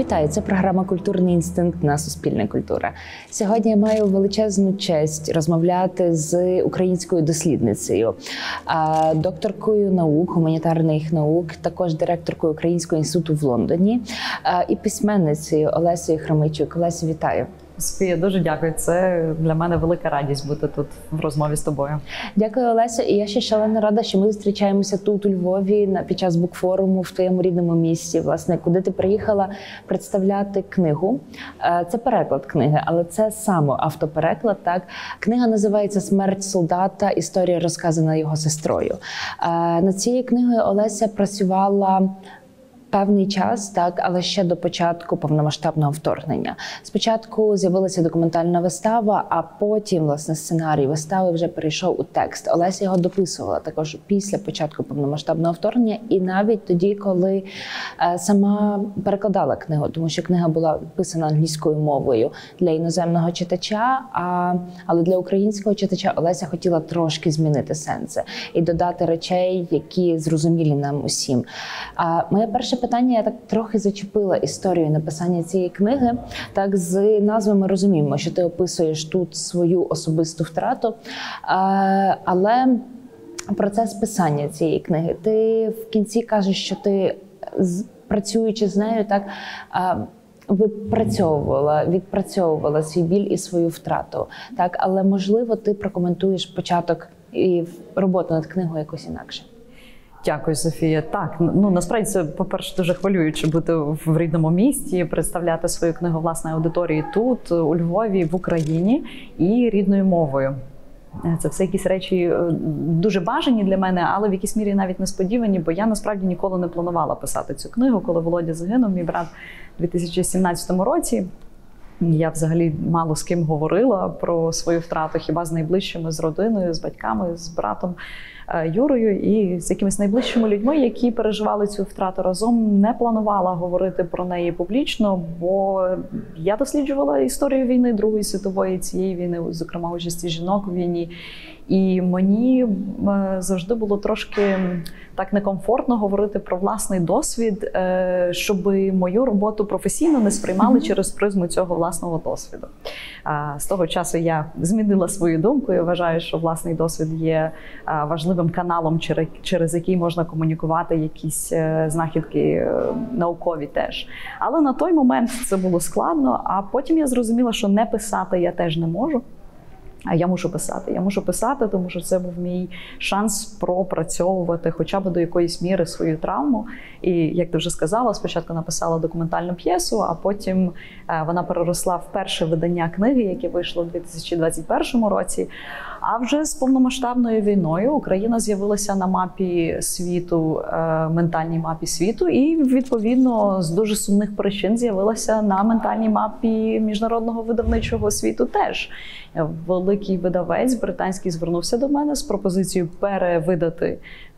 Вітаю, це програма «Культурний інстинкт» на Суспільне культура. Сьогодні я маю величезну честь розмовляти з українською дослідницею, докторкою наук, гуманітарних наук, також директоркою Українського інституту в Лондоні і письменницею Олесею Хромийчук. Олесю, вітаю. Софія, дуже дякую. Це для мене велика радість бути тут в розмові з тобою. Дякую, Олесю. І я ще шалено рада, що ми зустрічаємося тут у Львові під час букфоруму в твоєму рідному місті, власне, куди ти приїхала представляти книгу. Це переклад книги, але це саме автопереклад. Так, книга називається «Смерть солдата. Історія, розказана його сестрою». Над цією книгою Олеся працювала певний час, так, але ще до початку повномасштабного вторгнення. Спочатку з'явилася документальна вистава, а потім, власне, сценарій вистави вже перейшов у текст. Олеся його дописувала також після початку повномасштабного вторгнення і навіть тоді, коли сама перекладала книгу, тому що книга була писана англійською мовою для іноземного читача, але для українського читача Олеся хотіла трошки змінити сенси і додати речей, які зрозумілі нам усім. Моє перше питання, я так трохи зачепила історію написання цієї книги. Так, з назви ми розуміємо, що ти описуєш тут свою особисту втрату, але процес писання цієї книги, ти в кінці кажеш, що ти, працюючи з нею, так, відпрацьовувала свій біль і свою втрату. Так, але, можливо, ти прокоментуєш початок і роботу над книгою якось інакше. Дякую, Софія. Так, насправді це, по-перше, дуже хвилююче бути в рідному місті, представляти свою книгу власної аудиторії тут, у Львові, в Україні і рідною мовою. Це все якісь речі дуже бажані для мене, але в якійсь мірі навіть несподівані, бо я насправді ніколи не планувала писати цю книгу, коли Володя загинув, мій брат, у 2017 році. Я взагалі мало з ким говорила про свою втрату, хіба з найближчими, з родиною, з батьками, з братом Юрою і з якимись найближчими людьми, які переживали цю втрату разом. Не планувала говорити про неї публічно, бо я досліджувала історію війни, Другої світової, цієї війни, зокрема участі жінок у війні. І мені завжди було трошки так некомфортно говорити про власний досвід, щоб мою роботу професійно не сприймали через призму цього власного досвіду. З того часу я змінила свою думку і вважаю, що власний досвід є важливим каналом, через який можна комунікувати якісь знахідки наукові теж. Але на той момент це було складно, а потім я зрозуміла, що не писати я теж не можу. А я мушу писати. Я мушу писати, тому що це був мій шанс пропрацьовувати хоча б до якоїсь міри свою травму. І, як ти вже сказала, спочатку написала документальну п'єсу, а потім вона переросла в перше видання книги, яке вийшло у 2021 році. А вже з повномасштабною війною Україна з'явилася на мапі світу, ментальній мапі світу, і, відповідно, з дуже сумних причин з'явилася на ментальній мапі міжнародного видавничого світу теж. Великий видавець британський звернувся до мене з пропозицією перевидати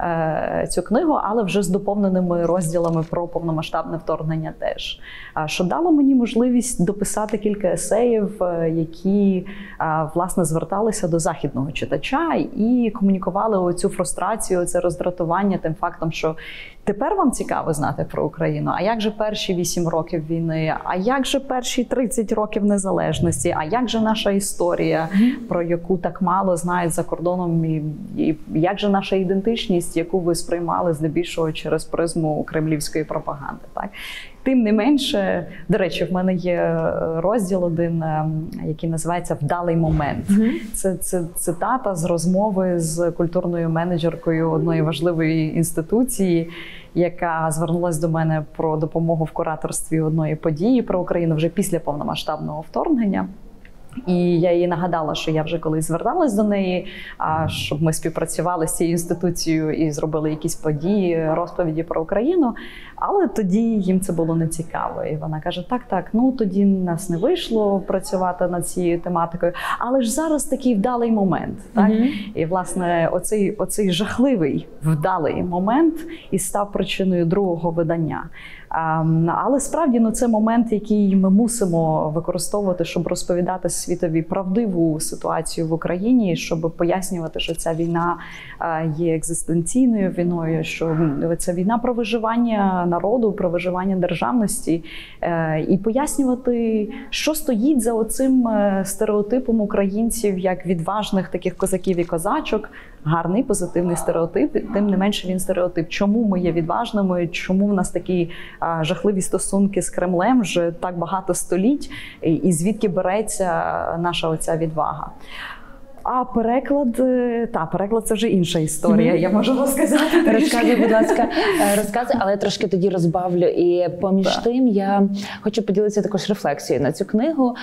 цю книгу, але вже з доповненими розділами про повномасштабне вторгнення теж. Що дало мені можливість дописати кілька есеїв, які, власне, зверталися до західного читача і комунікували оцю фрустрацію, це роздратування тим фактом, що тепер вам цікаво знати про Україну, а як же перші 8 років війни, а як же перші 30 років незалежності, а як же наша історія, про яку так мало знають за кордоном, і як же наша ідентичність, яку ви сприймали здебільшого через призму кремлівської пропаганди. Так? Тим не менше, до речі, в мене є розділ один, який називається «Вдалий момент». Це цитата з розмови з культурною менеджеркою одної важливої інституції, яка звернулася до мене про допомогу в кураторстві одної події про Україну вже після повномасштабного вторгнення. І я їй нагадала, що я вже колись зверталась до неї, щоб ми співпрацювали з цією інституцією і зробили якісь події, розповіді про Україну. Але тоді їм це було нецікаво. І вона каже, так, тоді нас не вийшло працювати над цією тематикою. Але ж зараз такий вдалий момент. Так? І, власне, оцей жахливий вдалий момент і став причиною другого видання. Але справді це момент, який ми мусимо використовувати, щоб розповідати світові правдиву ситуацію в Україні, щоб пояснювати, що ця війна є екзистенційною війною, що це війна про виживання народу, про виживання державності, і пояснювати, що стоїть за оцим стереотипом українців як відважних таких козаків і козачок. Гарний, позитивний стереотип, тим не менше він стереотип. Чому ми є відважними, чому в нас такі жахливі стосунки з Кремлем вже так багато століть, і звідки береться наша оця відвага. А переклад це вже інша історія, я можу розказати. Розказуй, будь ласка, розказуй, але я трошки тоді розбавлю. І поміж тим я хочу поділитися також рефлексією на цю книгу.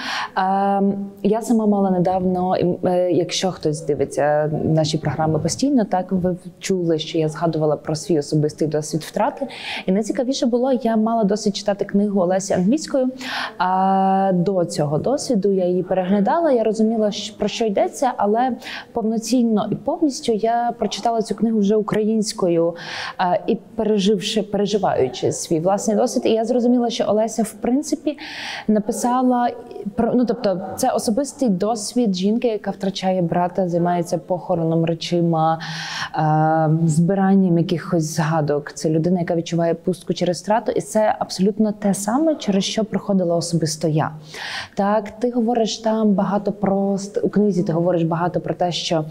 Я сама мала недавно, якщо хтось дивиться наші програми постійно, так ви чули, що я згадувала про свій особистий досвід втрати. І найцікавіше було, я мала досвід читати книгу Олесі англійською. До цього досвіду я її переглядала, я розуміла, про що йдеться, але повноцінно і повністю я прочитала цю книгу вже українською і переживаючи свій власний досвід. І я зрозуміла, що Олеся, в принципі, написала про, тобто, це особистий досвід жінки, яка втрачає брата, займається похороном, речима, збиранням якихось згадок. Це людина, яка відчуває пустку через втрату, і це абсолютно те саме, через що проходила особисто я. Так, ти говориш там багато у книзі ти говориш багато про те, що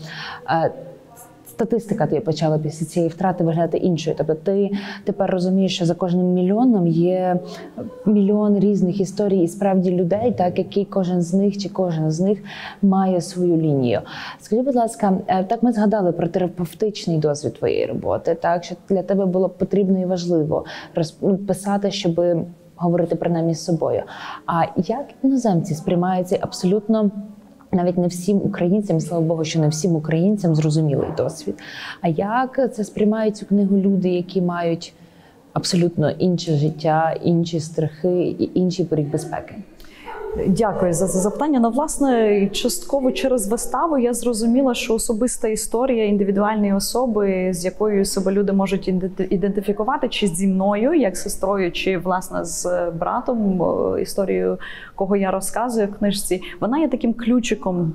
статистика тобі почала після цієї втрати виглядати іншою. Тобто ти тепер розумієш, що за кожним мільйоном є мільйон різних історій і справді людей, так, які кожен з них має свою лінію. Скажи, будь ласка, так ми згадали про терапевтичний досвід твоєї роботи, так, що для тебе було потрібно і важливо писати, щоб говорити принаймні з собою. А як іноземці сприймають цей абсолютно навіть не всім українцям, слава Богу, що не всім українцям зрозумілий досвід. А як це сприймають цю книгу люди, які мають абсолютно інше життя, інші страхи і інший поріг безпеки? Дякую за запитання. Власне, частково через виставу я зрозуміла, що особиста історія індивідуальної особи, з якою себе люди можуть ідентифікувати, чи зі мною, як сестрою, чи, власне, з братом, історією, кого я розказую в книжці, вона є таким ключиком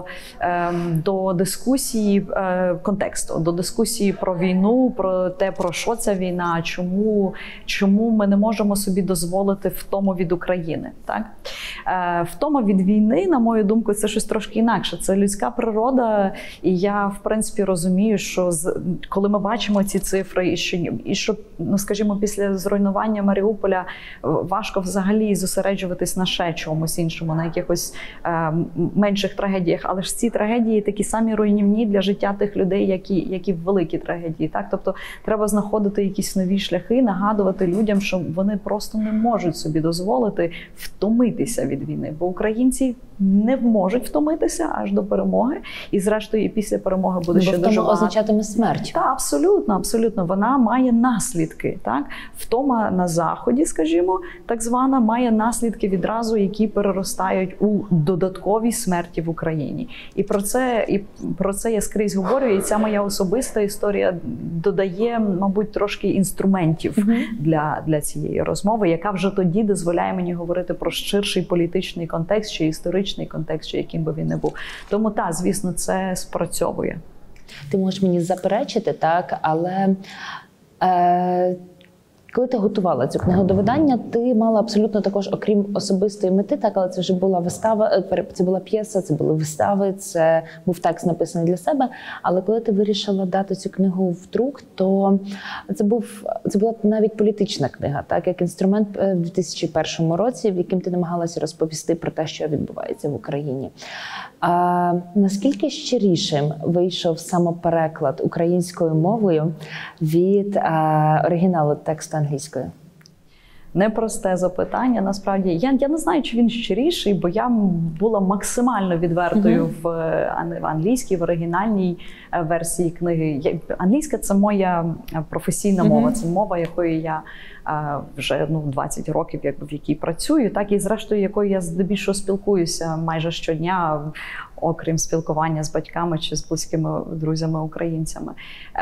до дискусії контексту, до дискусії про війну, про те, про що ця війна, чому ми не можемо собі дозволити втому від України. Так? Втома від війни, на мою думку, це щось трошки інакше. Це людська природа, і я, в принципі, розумію, що коли ми бачимо ці цифри, і що, скажімо, після зруйнування Маріуполя важко взагалі зосереджуватись на ще чомусь іншому, на якихось менших трагедіях, але ж ці трагедії такі самі руйнівні для життя тих людей, які в великі трагедії. Так? Тобто треба знаходити якісь нові шляхи, нагадувати людям, що вони просто не можуть собі дозволити втомитися від війни, бо українці не можуть втомитися аж до перемоги, і зрештою і після перемоги буде ще дуже багато. Означатиме смерть. Так, абсолютно. Вона має наслідки. Так? Втома на Заході, скажімо, так звана, має наслідки відразу, які переростають у додаткові смерті в Україні. І про це я скрізь говорю, і ця моя особиста історія додає, мабуть, трошки інструментів для цієї розмови, яка вже тоді дозволяє мені говорити про ширший політичний контекст, чи історичний контекст, чи яким би він не був. Тому, звісно, це спрацьовує. Ти можеш мені заперечити, так, але коли ти готувала цю книгу до видання, ти мала абсолютно також, окрім особистої мети, так, але це вже була вистава, це була п'єса, це були вистави, це був текст написаний для себе. Але коли ти вирішила дати цю книгу в друк, то це була навіть політична книга, так, як інструмент в 2001 році, в яким ти намагалася розповісти про те, що відбувається в Україні. Наскільки щирішим вийшов самопереклад українською мовою від оригіналу тексту англійською? Непросте запитання, насправді. Я не знаю, чи він щиріший, бо я була максимально відвертою в англійській, в оригінальній версії книги. Англійська – це моя професійна мова, це мова, якою я вже 20 років в якій працюю, так і зрештою, якою я здебільшого спілкуюся майже щодня окрім спілкування з батьками чи з близькими друзями-українцями.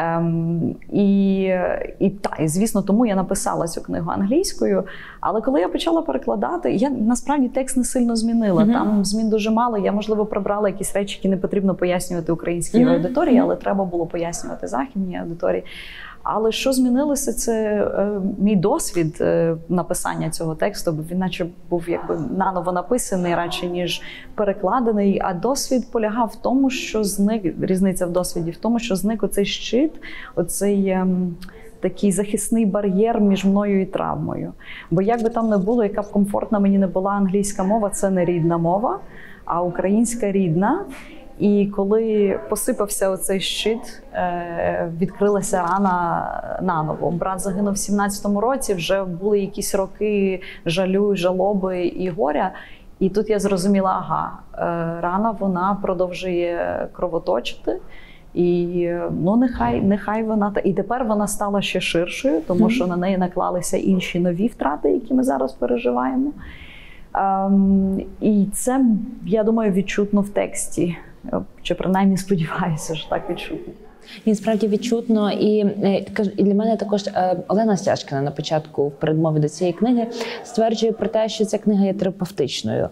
І звісно, тому я написала цю книгу англійською. Але коли я почала перекладати, я насправді текст не сильно змінила. Там змін дуже мало. Я, можливо, прибрала якісь речі, які не потрібно пояснювати українській аудиторії, але треба було пояснювати західній аудиторії. Але що змінилося, це мій досвід написання цього тексту, бо він наче був якби наново написаний, радше ніж перекладений. А досвід полягав в тому, що різниця в досвіді в тому, що зник оцей щит, оцей такий захисний бар'єр між мною і травмою. Бо як би там не було, яка б комфортна мені не була англійська мова, це не рідна мова, а українська рідна. І коли посипався оцей щит, відкрилася рана наново. Брат загинув в 17-му році, вже були якісь роки жалю, жалоби і горя. І тут я зрозуміла, рана, вона продовжує кровоточити. І нехай вона... І тепер вона стала ще ширшою, тому що на неї наклалися інші нові втрати, які ми зараз переживаємо. І це, я думаю, відчутно в тексті. Чи принаймні сподіваюся, що так відчутно. І справді відчутно. І для мене також Олена Стяжкіна на початку в передмові до цієї книги стверджує про те, що ця книга є терапевтичною.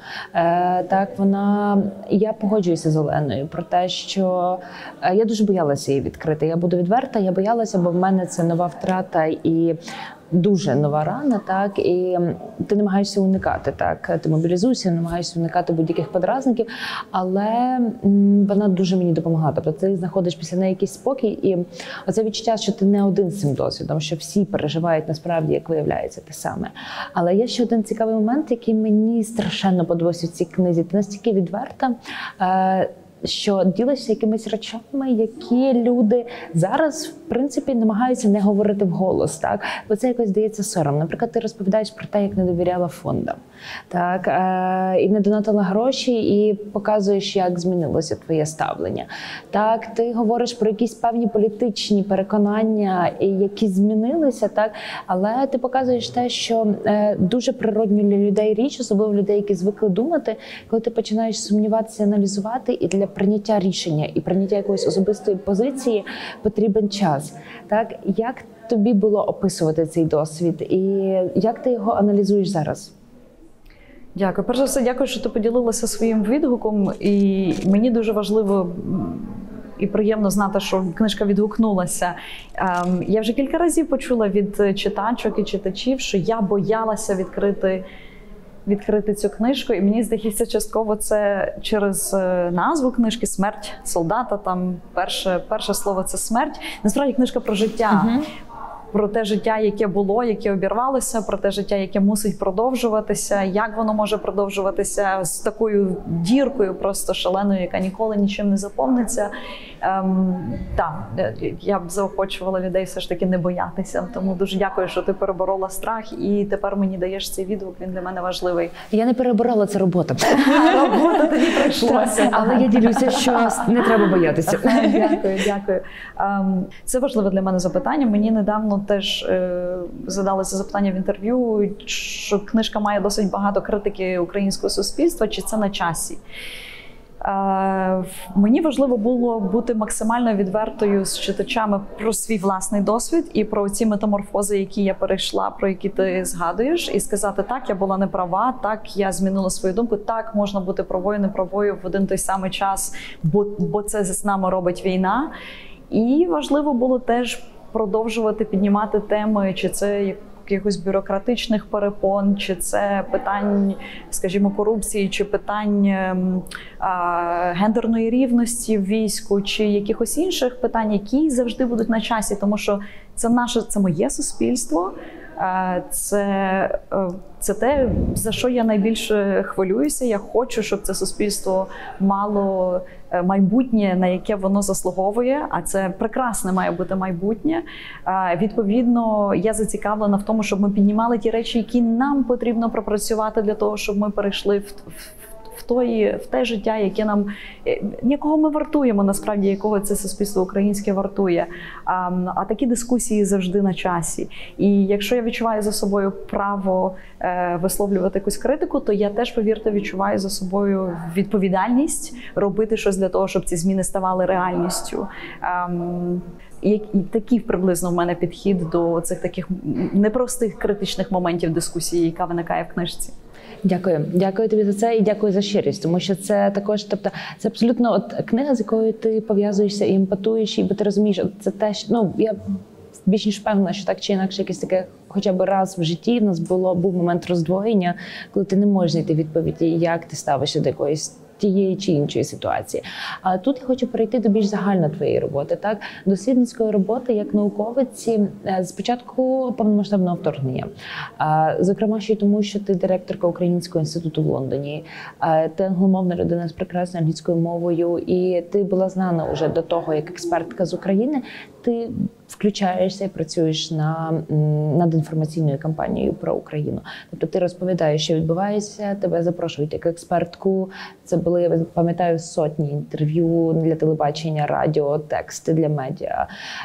Я погоджуюся з Оленою про те, що я дуже боялася її відкрити. Я буду відверта, я боялася, бо в мене це нова втрата і дуже нова рана, так, і ти намагаєшся уникати, так, ти мобілізуєшся, намагаєшся уникати будь-яких подразників, але вона дуже мені допомагала. Тобто ти знаходиш після неї якийсь спокій, і оце відчуття, що ти не один з цим досвідом, що всі переживають насправді, як виявляється, те саме. Але є ще один цікавий момент, який мені страшенно подобався в цій книзі. Ти настільки відверта, що ділишся якимись речами, які люди зараз, в принципі, намагаються не говорити вголос, так? Бо це якось здається сором. Наприклад, ти розповідаєш про те, як не довіряла фондам, так? І не донатила гроші, і показуєш, як змінилося твоє ставлення. Так, ти говориш про якісь певні політичні переконання, які змінилися, так? Але ти показуєш те, що дуже природньо для людей річ, особливо людей, які звикли думати, коли ти починаєш сумніватися, аналізувати, і для прийняття рішення і прийняття якоїсь особистої позиції потрібен час. Так, як тобі було описувати цей досвід і як ти його аналізуєш зараз? Дякую. Перш за все, дякую, що ти поділилася своїм відгуком. І мені дуже важливо і приємно знати, що книжка відгукнулася. Я вже кілька разів почула від читачок і читачів, що я боялася відкрити цю книжку, і мені здається, частково це через назву книжки «Смерть солдата». Там перше слово – це смерть. Насправді книжка про життя. Про те життя, яке було, яке обірвалося, про те життя, яке мусить продовжуватися, як воно може продовжуватися з такою діркою просто шаленою, яка ніколи нічим не заповниться. Я б заохочувала людей все ж таки не боятися. Тому дуже дякую, що ти переборола страх, і тепер мені даєш цей відгук, він для мене важливий. Я не переборола, це робота. Робота тобі прийшлася. Але я ділюся, що не треба боятися. Дякую. Це важливе для мене запитання. Мені недавно теж задали це запитання в інтерв'ю, що книжка має досить багато критики українського суспільства, чи це на часі. Мені важливо було бути максимально відвертою з читачами про свій власний досвід і про ці метаморфози, які я перейшла, про які ти згадуєш, і сказати, так, я була неправа, так, я змінила свою думку, так, можна бути правою, неправою в один той самий час, бо це з нами робить війна. І важливо було теж продовжувати піднімати теми, чи це якихось бюрократичних перепон, чи це питань, скажімо, корупції, чи питань гендерної рівності в війську, чи якихось інших питань, які завжди будуть на часі, тому що це моє суспільство. Це те, за що я найбільше хвилююся. Я хочу, щоб це суспільство мало майбутнє, на яке воно заслуговує, а це прекрасне має бути майбутнє. Відповідно, я зацікавлена в тому, щоб ми піднімали ті речі, які нам потрібно пропрацювати для того, щоб ми перейшли в в те життя, якого ми вартуємо, насправді, якого це суспільство українське вартує. А такі дискусії завжди на часі. І якщо я відчуваю за собою право висловлювати якусь критику, то я теж, повірте, відчуваю за собою відповідальність робити щось для того, щоб ці зміни ставали реальністю. І такий приблизно в мене підхід до цих таких непростих критичних моментів дискусії, яка виникає в книжці. Дякую тобі за це і дякую за щирість, тому що це також, тобто, це абсолютно книга, з якою ти пов'язуєшся і емпатуєш, і бо ти розумієш, це те, що, я більш ніж впевнена, що так чи інакше якесь таке, хоча б раз в житті в нас був момент роздвоєння, коли ти не можеш знайти відповіді, як ти ставишся до якоїсь тієї чи іншої ситуації. А тут я хочу перейти до більш загально твоєї роботи, так? Дослідницької роботи як науковиці з початку повномасштабного вторгнення. Зокрема, ще й тому, що ти директорка Українського інституту в Лондоні, ти англомовна людина з прекрасною англійською мовою, і ти була знана вже до того, як експертка з України, ти включаєшся і працюєш над інформаційною кампанією про Україну. Тобто ти розповідаєш, що відбувається, тебе запрошують як експертку. Це були, я пам'ятаю, сотні інтерв'ю для телебачення, радіо, тексти для медіа.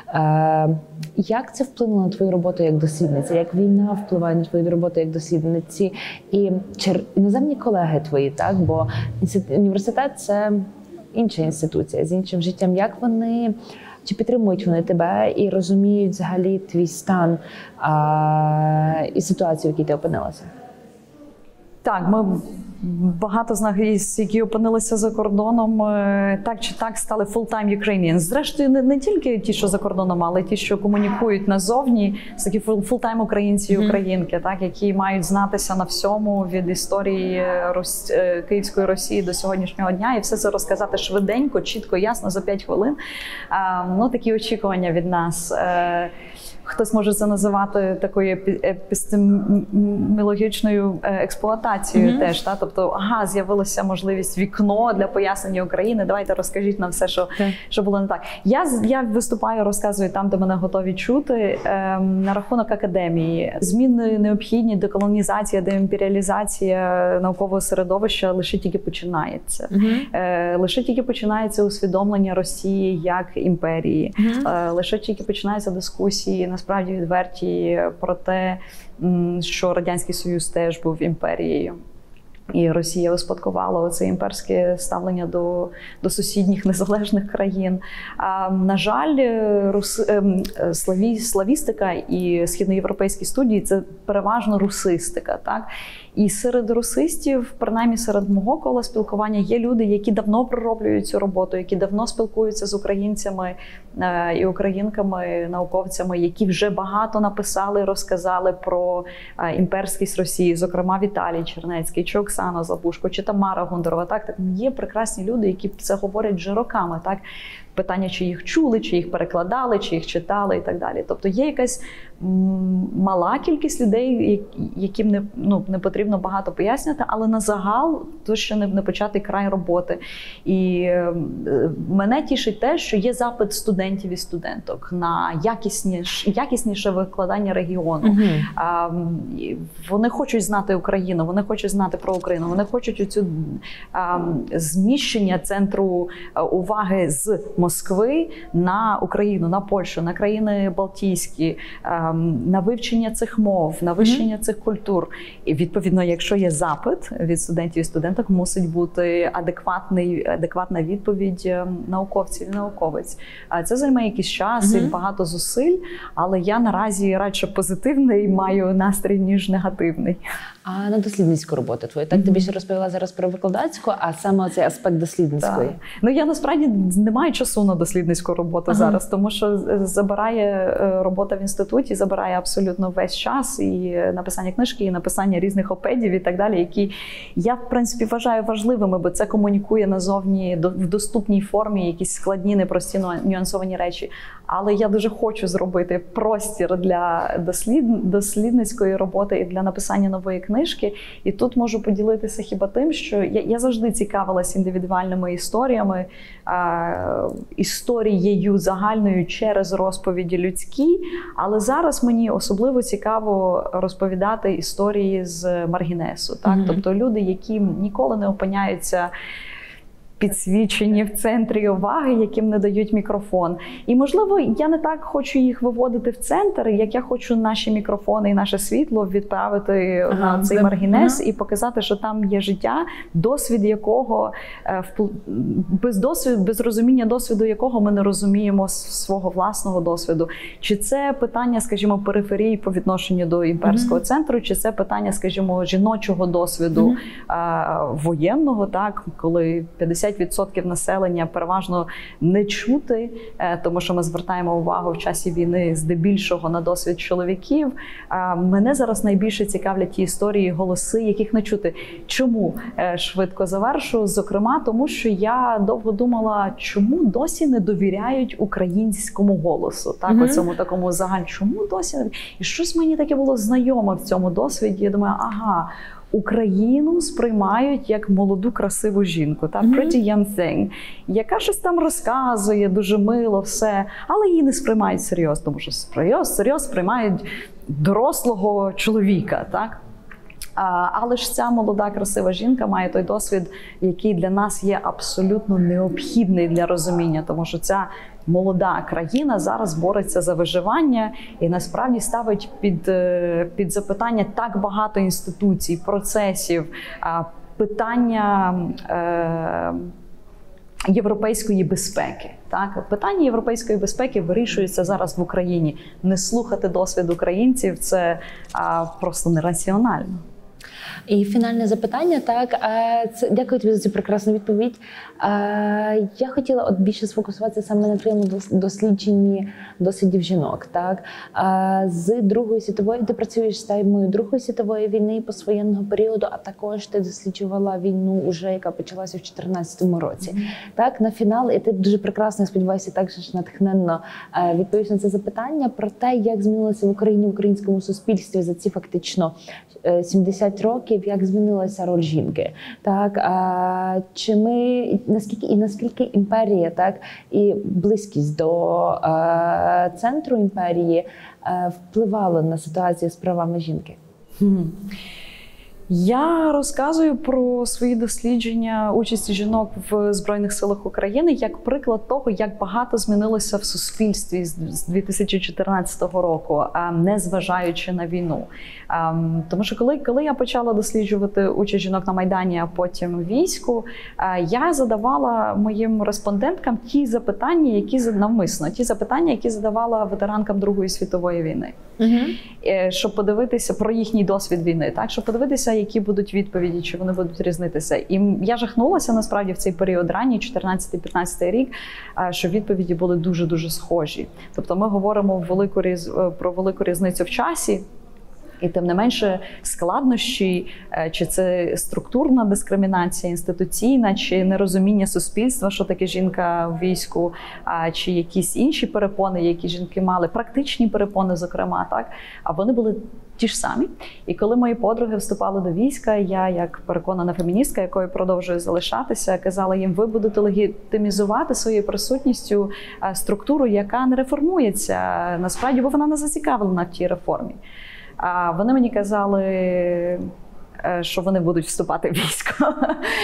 Як це вплинуло на твою роботу як дослідниця? Як війна впливає на твою роботу як дослідниці? І чи іноземні колеги твої, так? Бо університет – це інша інституція з іншим життям. Як вони... Чи підтримують вони тебе і розуміють взагалі твій стан і ситуацію, в якій ти опинилася? Так, ми багато з нас, які опинилися за кордоном, так чи так стали full-time Ukrainians. Зрештою, не тільки ті, що за кордоном, але ті, що комунікують назовні, це такі full-time українці і українки, так, які мають знатися на всьому від історії Київської Росії до сьогоднішнього дня і все це розказати швиденько, чітко, ясно, за 5 хвилин. Такі очікування від нас. Хтось може це називати такою епістемологічною експлуатацією теж. Та? Тобто, з'явилася можливість вікно для пояснення України, давайте розкажіть нам все, що було не так. Я виступаю, розказую там, де мене готові чути, на рахунок академії. Зміни необхідні, деколонізація, деімперіалізація наукового середовища лише тільки починається. Лише тільки починається усвідомлення Росії як імперії. Лише тільки починаються дискусії, насправді відверті, про те, що Радянський Союз теж був імперією. І Росія успадкувала оце імперське ставлення до сусідніх незалежних країн. На жаль, славістика і східноєвропейські студії – це переважно русистика. Так? І серед русистів, принаймні серед мого кола спілкування, є люди, які давно пророблюють цю роботу, які давно спілкуються з українцями і українками, науковцями, які вже багато написали, розказали про імперськість Росії, зокрема Віталій Чернецький, чи Оксана Злабушко, чи Тамара Гундерова. Так, є прекрасні люди, які це говорять вже роками. Так? Питання, чи їх чули, чи їх перекладали, чи їх читали і так далі. Тобто є якась мала кількість людей, яким не потрібно багато пояснювати, але на загал то ще не початий край роботи. І мене тішить те, що є запит студентів і студенток на якісніше викладання регіону. Вони хочуть знати Україну, вони хочуть знати про Україну, вони хочуть оцю зміщення центру уваги з Москви на Україну, на Польщу, на країни Балтійські, на вивчення цих мов, на вивчення цих культур. І відповідно, якщо є запит від студентів і студенток, мусить бути адекватна відповідь науковців і науковець. Це займе якийсь час і багато зусиль, але я наразі радше позитивний маю настрій, ніж негативний. А на дослідницьку роботу твою? Так, ти більше розповіла зараз про викладацьку, а саме цей аспект дослідницької. Я насправді не маю часу на дослідницьку роботу зараз, тому що забирає робота в інституті, забирає абсолютно весь час і написання книжки, і написання різних опедів і так далі, які я, в принципі, вважаю важливими, бо це комунікує назовні в доступній формі якісь складні, непрості, нюансовані речі. Але я дуже хочу зробити простір для дослідницької роботи і для написання нової книжки. І тут можу поділитися хіба тим, що я завжди цікавилась індивідуальними історіями історією загальною через розповіді людські, але зараз мені особливо цікаво розповідати історії з маргінесу. Так? Тобто люди, які ніколи не опиняються підсвічені в центрі уваги, яким не дають мікрофон. І, можливо, я не так хочу їх виводити в центр, як я хочу наші мікрофони і наше світло відправити на цей маргінез і показати, що там є життя, досвід якого, без розуміння досвіду якого ми не розуміємо свого власного досвіду. Чи це питання, скажімо, периферії по відношенню до імперського центру, чи це питання, скажімо, жіночого досвіду воєнного, так, коли 50% населення переважно не чути, тому що ми звертаємо увагу в часі війни здебільшого на досвід чоловіків. Мене зараз найбільше цікавлять ті історії, голоси, яких не чути. Чому? Швидко завершу. Зокрема, тому що я довго думала, чому досі не довіряють українському голосу. Так, оцьому такому загальному. Чому досі? І щось мені таке було знайоме в цьому досвіді. Я думаю, Україну сприймають як молоду, красиву жінку, та pretty young thing, яка щось там розказує, дуже мило, все, але її не сприймають серйозно, тому що серйозно сприймають дорослого чоловіка, так? Але ж ця молода, красива жінка має той досвід, який для нас є абсолютно необхідний для розуміння, тому що ця молода країна зараз бореться за виживання і насправді ставить під запитання так багато інституцій, процесів, питання європейської безпеки. Так? Питання європейської безпеки вирішується зараз в Україні. Не слухати досвід українців – це просто нераціонально. І фінальне запитання, так, дякую тобі за цю прекрасну відповідь. Я хотіла більше сфокусуватися саме на твоєму дослідженні досвідів жінок. Так? З Другої світової, ти працюєш з темою Другої світової війни, поствоєнного періоду, а також ти досліджувала війну, уже, яка почалася в 2014 році. Так, на фінал, і ти дуже прекрасно, я сподіваюся, також натхненно відповіш на це запитання про те, як змінилося в Україні, в українському суспільстві за ці фактично 70 років, як змінилася роль жінки. Так, чи ми, наскільки імперія, так, і близькість до центру імперії впливало на ситуацію з правами жінки? Я розказую про свої дослідження участі жінок в Збройних силах України як приклад того, як багато змінилося в суспільстві з 2014 року, незважаючи на війну. Тому що коли я почала досліджувати участь жінок на Майдані, а потім в війську, я задавала моїм респонденткам ті запитання, які задавала ветеранкам Другої світової війни. Щоб подивитися про їхній досвід війни, так, щоб подивитися, які будуть відповіді, чи вони будуть різнитися. І я жахнулася, насправді, в цей період ранній, 14-15 рік, що відповіді були дуже-дуже схожі. Тобто ми говоримо про велику різницю в часі, і тим не менше складнощі, чи це структурна дискримінація, інституційна, чи нерозуміння суспільства, що таке жінка в війську, чи якісь інші перепони, які жінки мали, практичні перепони, зокрема, так, а вони були ті ж самі. І коли мої подруги вступали до війська, я, як переконана феміністка, якою продовжую залишатися, казала їм, ви будете легітимізувати своєю присутністю структуру, яка не реформується, насправді, бо вона не зацікавлена в тій реформі. Вони мені казали, що вони будуть вступати в військо,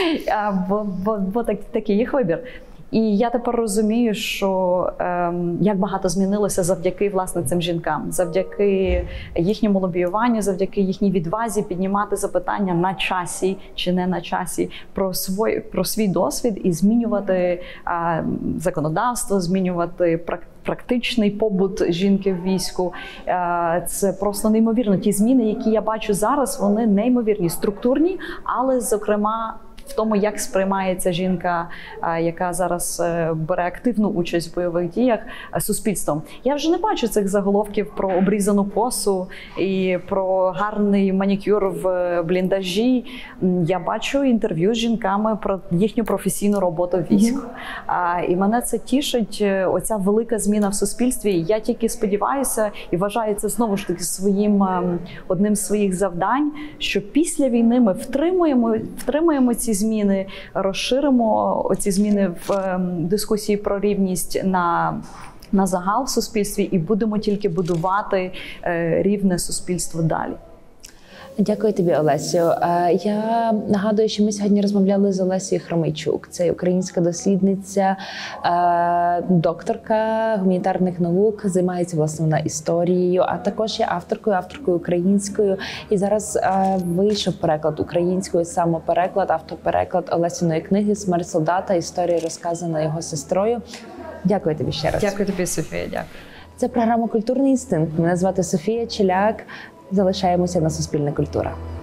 бо такий їх вибір. І я тепер розумію, що як багато змінилося завдяки, власне, цим жінкам, завдяки їхньому лобіюванню, завдяки їхній відвазі піднімати запитання на часі чи не на часі про свій досвід і змінювати законодавство, змінювати практичний побут жінки в війську. Це просто неймовірно. Ті зміни, які я бачу зараз, вони неймовірні, структурні, але, зокрема, в тому, як сприймається жінка, яка зараз бере активну участь в бойових діях, суспільством. Я вже не бачу цих заголовків про обрізану косу і про гарний манікюр в бліндажі. Я бачу інтерв'ю з жінками про їхню професійну роботу в війську. І мене це тішить, оця велика зміна в суспільстві. Я тільки сподіваюся і вважаю це знову ж таки одним з своїх завдань, що після війни ми втримуємо ці зміни, розширимо оці зміни в дискусії про рівність на загал в суспільстві і будемо тільки будувати рівне суспільство далі. Дякую тобі, Олесю. Я нагадую, що ми сьогодні розмовляли з Олесією Хромийчук. Це українська дослідниця, докторка гуманітарних наук, займається, власне, вона історією, а також є авторкою українською. І зараз вийшов переклад українською, самопереклад, автопереклад Олесіної книги «Смерть солдата. Історія, розказана його сестрою». Дякую тобі ще раз. Дякую тобі, Софія. Дякую. Це програма «Культурний інстинкт». Мене звати Софія Челяк. Залишаємося на Суспільне культура.